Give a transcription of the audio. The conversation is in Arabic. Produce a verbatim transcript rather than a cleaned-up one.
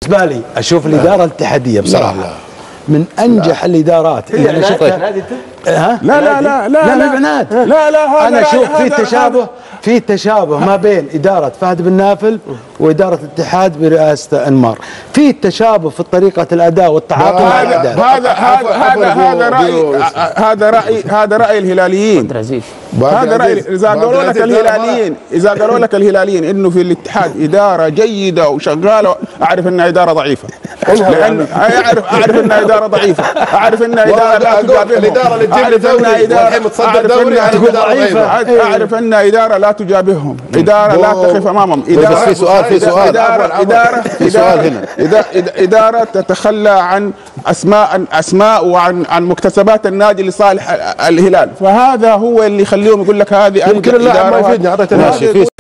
بالنسبه لي اشوف الاداره الاتحاديه بصراحه لا لا. من انجح لا. الادارات هي يعني شوف ها لا لا لا لا لا لا لا لا انا اشوف في تشابه في تشابه ما بين اداره فهد بن نافل واداره الاتحاد برئاسه انمار، في تشابه في طريقه الاداء والتعاطي مع الاعداد. هذا هذا هذا هذا راي هذا راي هذا راي الهلاليين. هذا راي اذا قالوا لك الهلاليين اذا قالوا لك الهلاليين انه في الاتحاد اداره جيده وشغاله، اعرف انها اداره ضعيفه. لان اعرف اعرف انها اداره ضعيفه، اعرف انها اداره لا تجابههم، الاداره اللي تجيب لي دوري والحين متصدر دوري ضعيفه، اعرف انها اداره لا تجابههم، اداره لا تقف امامهم، اداره في سؤال في سؤال اداره اداره اداره تتخلى عن اسماء اسماء وعن عن مكتسبات النادي لصالح الهلال، فهذا هو اللي يخليهم يقول لك هذه يمكن اللاعب ما يفيدني.